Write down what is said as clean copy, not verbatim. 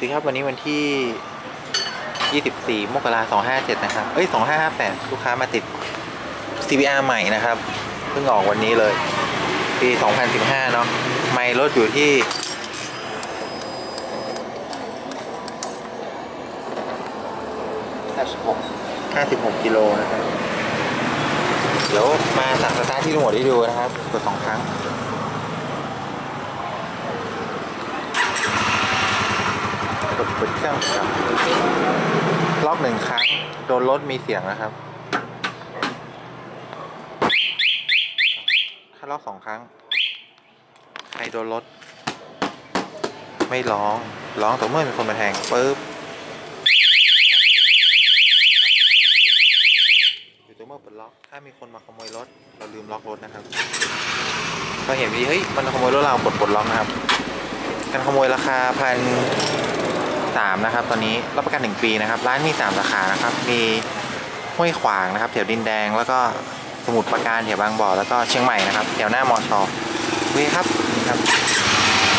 ดีครับวันนี้วันที่ 24 มกราคม 257 นะครับ2558 ลูกค้ามาติด CBR ใหม่นะครับเพิ่งออกวันนี้เลยปี 2015 เนาะไมล์รถอยู่ที่56 กิโลนะครับเดี๋ยวมาสั่งสตาร์ทที่รีโมทให้ดูนะครับกด2 ครั้งกดเปิดเครื่องครับล็อก1 ครั้งโดนรถมีเสียงนะครับถ้าล็อก2 ครั้งใครโดนรถไม่ร้องต่อเมื่อมีคนมาแทงปึ๊บอยู่ตัวเมื่อเปิดล็อกถ้ามีคนมาขโมยรถเราลืมล็อกรถนะครับก็เห็นดีเฮ้ยมันขโมยรถเรากดปลดล็อกนะครับการขโมยราคา1,300นะครับตอนนี้รับประกัน1 ปีนะครับร้านมี3 สาขานะครับมีห้วยขวางนะครับแถวดินแดงแล้วก็สมุทรปราการแถวบางบ่อแล้วก็เชียงใหม่นะครับแถวหน้ามอชอโอเคครับ